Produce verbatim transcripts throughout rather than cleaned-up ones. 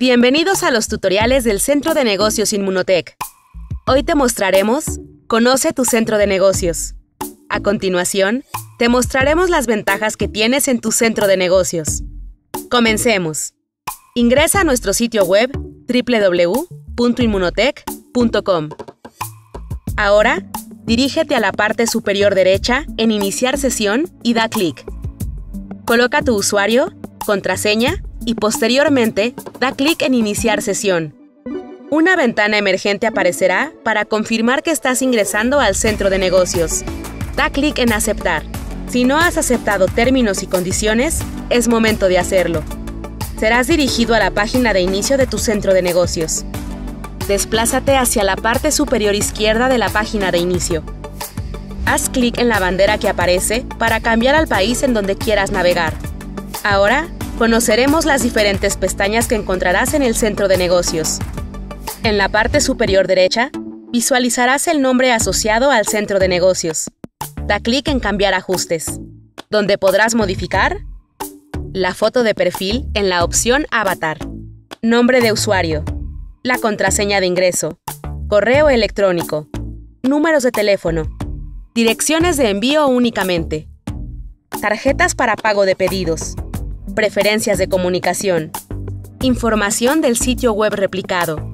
Bienvenidos a los tutoriales del Centro de Negocios Inmunotech. Hoy te mostraremos Conoce tu centro de negocios. A continuación, te mostraremos las ventajas que tienes en tu centro de negocios. Comencemos. Ingresa a nuestro sitio web doble u doble u doble u punto inmunotech punto com. Ahora, dirígete a la parte superior derecha en Iniciar sesión y da clic. Coloca tu usuario, contraseña y posteriormente da clic en Iniciar sesión. Una ventana emergente aparecerá para confirmar que estás ingresando al centro de negocios. Da clic en Aceptar. Si no has aceptado términos y condiciones, es momento de hacerlo. Serás dirigido a la página de inicio de tu centro de negocios. Desplázate hacia la parte superior izquierda de la página de inicio. Haz clic en la bandera que aparece para cambiar al país en donde quieras navegar. Ahora, conoceremos las diferentes pestañas que encontrarás en el centro de negocios. En la parte superior derecha, visualizarás el nombre asociado al centro de negocios. Da clic en Cambiar ajustes, donde podrás modificar la foto de perfil en la opción Avatar, nombre de usuario, la contraseña de ingreso, correo electrónico, números de teléfono, direcciones de envío únicamente, tarjetas para pago de pedidos, preferencias de comunicación, información del sitio web replicado.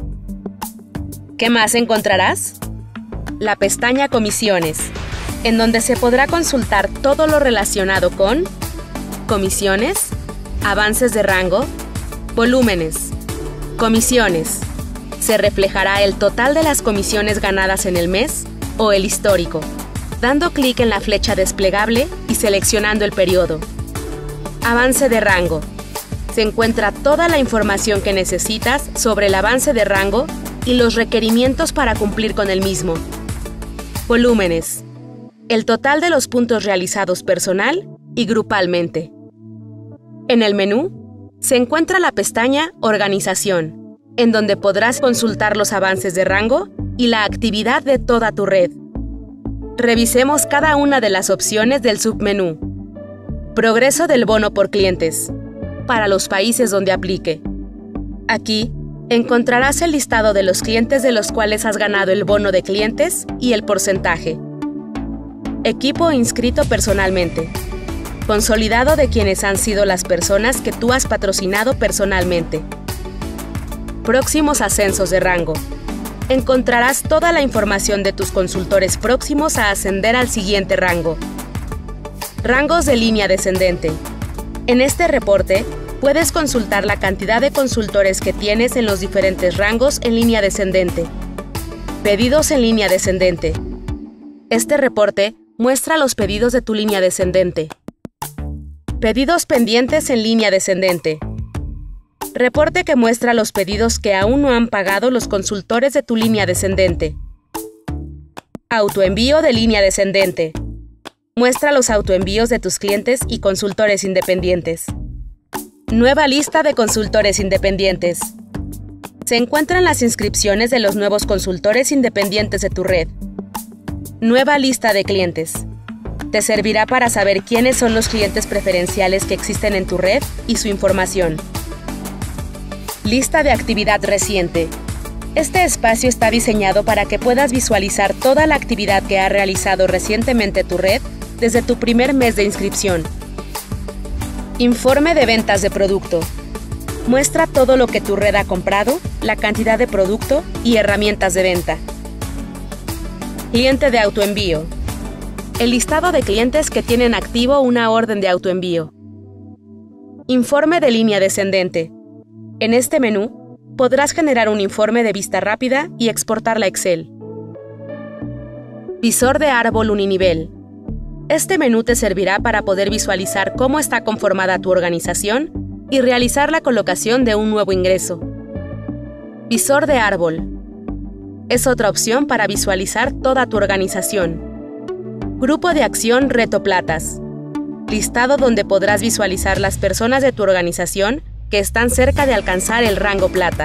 ¿Qué más encontrarás? La pestaña Comisiones, en donde se podrá consultar todo lo relacionado con comisiones, avances de rango, volúmenes, comisiones. Se reflejará el total de las comisiones ganadas en el mes o el histórico, dando clic en la flecha desplegable y seleccionando el periodo. Avance de rango. Se encuentra toda la información que necesitas sobre el avance de rango y los requerimientos para cumplir con el mismo. Volúmenes. El total de los puntos realizados personal y grupalmente. En el menú, se encuentra la pestaña Organización, en donde podrás consultar los avances de rango y la actividad de toda tu red. Revisemos cada una de las opciones del submenú. Progreso del bono por clientes, para los países donde aplique. Aquí, encontrarás el listado de los clientes de los cuales has ganado el bono de clientes y el porcentaje. Equipo inscrito personalmente. Consolidado de quienes han sido las personas que tú has patrocinado personalmente. Próximos ascensos de rango. Encontrarás toda la información de tus consultores próximos a ascender al siguiente rango. Rangos de línea descendente. En este reporte, puedes consultar la cantidad de consultores que tienes en los diferentes rangos en línea descendente. Pedidos en línea descendente. Este reporte muestra los pedidos de tu línea descendente. Pedidos pendientes en línea descendente. Reporte que muestra los pedidos que aún no han pagado los consultores de tu línea descendente. Autoenvío de línea descendente. Muestra los autoenvíos de tus clientes y consultores independientes. Nueva lista de consultores independientes. Se encuentran las inscripciones de los nuevos consultores independientes de tu red. Nueva lista de clientes. Te servirá para saber quiénes son los clientes preferenciales que existen en tu red y su información. Lista de actividad reciente. Este espacio está diseñado para que puedas visualizar toda la actividad que ha realizado recientemente tu red desde tu primer mes de inscripción. Informe de ventas de producto. Muestra todo lo que tu red ha comprado, la cantidad de producto y herramientas de venta. Cliente de autoenvío. El listado de clientes que tienen activo una orden de autoenvío. Informe de línea descendente. En este menú, podrás generar un informe de vista rápida y exportarla a Excel. Visor de árbol uninivel. Este menú te servirá para poder visualizar cómo está conformada tu organización y realizar la colocación de un nuevo ingreso. Visor de árbol. Es otra opción para visualizar toda tu organización. Grupo de acción Reto Platas. Listado donde podrás visualizar las personas de tu organización que están cerca de alcanzar el rango plata.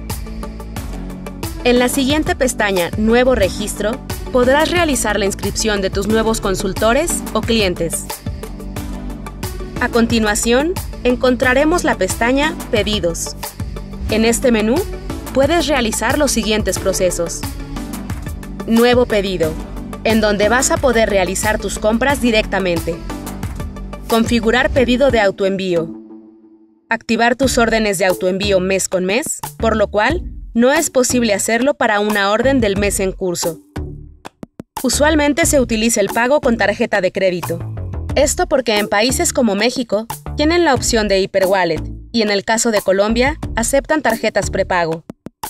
En la siguiente pestaña Nuevo registro, podrás realizar la inscripción de tus nuevos consultores o clientes. A continuación, encontraremos la pestaña Pedidos. En este menú, puedes realizar los siguientes procesos. Nuevo pedido, en donde vas a poder realizar tus compras directamente. Configurar pedido de autoenvío. Activar tus órdenes de autoenvío mes con mes, por lo cual no es posible hacerlo para una orden del mes en curso. Usualmente se utiliza el pago con tarjeta de crédito. Esto porque en países como México tienen la opción de Hyperwallet y en el caso de Colombia aceptan tarjetas prepago.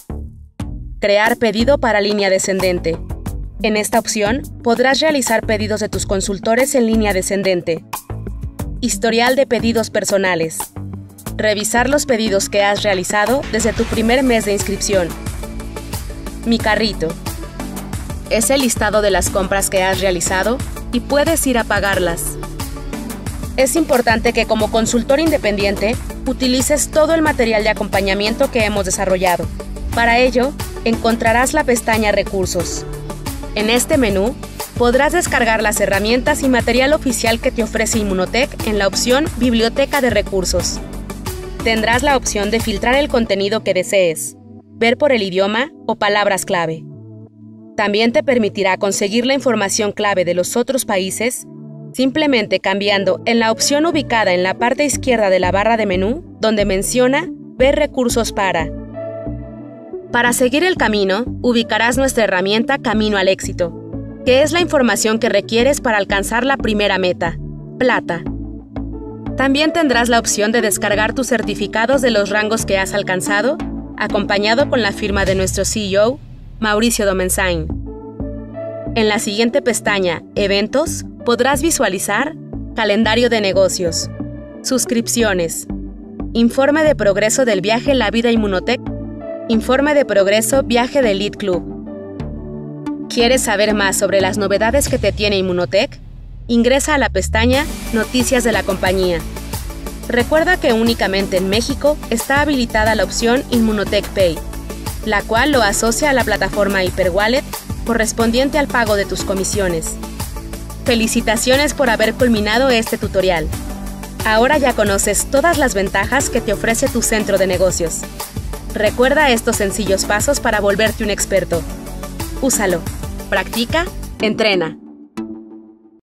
Crear pedido para línea descendente. En esta opción podrás realizar pedidos de tus consultores en línea descendente. Historial de pedidos personales. Revisar los pedidos que has realizado desde tu primer mes de inscripción. Mi carrito. Es el listado de las compras que has realizado y puedes ir a pagarlas. Es importante que como consultor independiente utilices todo el material de acompañamiento que hemos desarrollado. Para ello, encontrarás la pestaña Recursos. En este menú, podrás descargar las herramientas y material oficial que te ofrece Inmunotech en la opción Biblioteca de Recursos. Tendrás la opción de filtrar el contenido que desees, ver por el idioma o palabras clave. También te permitirá conseguir la información clave de los otros países simplemente cambiando en la opción ubicada en la parte izquierda de la barra de menú, donde menciona Ver recursos para. Para seguir el camino, ubicarás nuestra herramienta Camino al Éxito, que es la información que requieres para alcanzar la primera meta, plata. También tendrás la opción de descargar tus certificados de los rangos que has alcanzado, acompañado con la firma de nuestro C E O, Mauricio Domenzain. En la siguiente pestaña, Eventos, podrás visualizar Calendario de negocios, Suscripciones, Informe de progreso del viaje La Vida Inmunotech, Informe de progreso Viaje del Lead Club. ¿Quieres saber más sobre las novedades que te tiene Inmunotech? Ingresa a la pestaña Noticias de la compañía. Recuerda que únicamente en México está habilitada la opción Inmunotech Pay, la cual lo asocia a la plataforma Hyperwallet correspondiente al pago de tus comisiones. Felicitaciones por haber culminado este tutorial. Ahora ya conoces todas las ventajas que te ofrece tu centro de negocios. Recuerda estos sencillos pasos para volverte un experto. Úsalo, practica, entrena.